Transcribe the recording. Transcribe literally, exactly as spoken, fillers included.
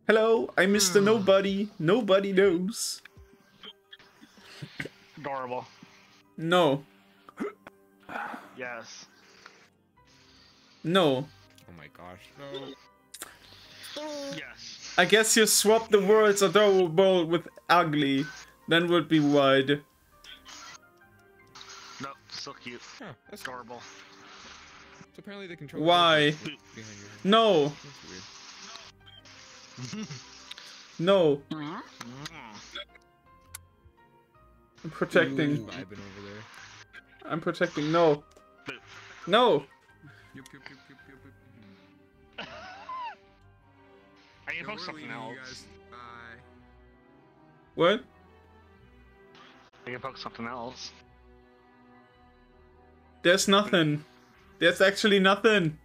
Hello, I'm Mister Nobody. Nobody knows. Adorable. No. Yes. No. Oh my gosh, no. Yes. I guess you swap the words adorable with ugly. Then would be wide. No, so cute. Huh, that's Adorable. So apparently the controller. Why? is behind your head. No. That's weird. No. Mm-hmm. I'm protecting. Ooh, I've been over there. I'm protecting. No. No. Yup, yup, yup, yup, yup, yup. I can Yo, poke we're something leaving, you else. guys. Bye. What? I can poke something else. There's nothing. There's actually nothing.